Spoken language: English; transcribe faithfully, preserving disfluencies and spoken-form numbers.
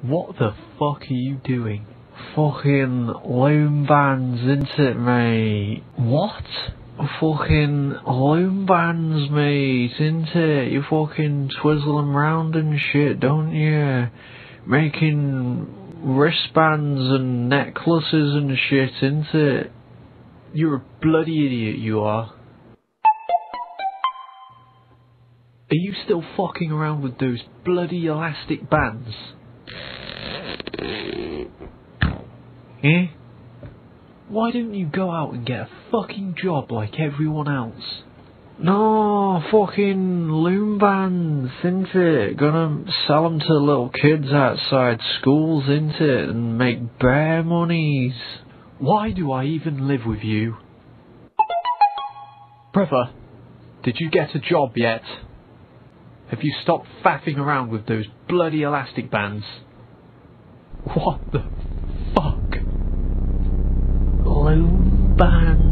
What the fuck are you doing? Fucking loom bands, isn't it, mate? What? Fucking loom bands, mate, isn't it? You fucking twizzle them round and shit, don't you? Making wristbands and necklaces and shit, isn't it? You're a bloody idiot, you are. Are you still fucking around with those bloody elastic bands? Eh? Why don't you go out and get a fucking job like everyone else? No, fucking loom bands, isn't it? Gonna sell them to little kids outside schools, isn't it? And make bear monies. Why do I even live with you? Brother, did you get a job yet? Have you stopped faffing around with those bloody elastic bands? What the fuck? Loom bands.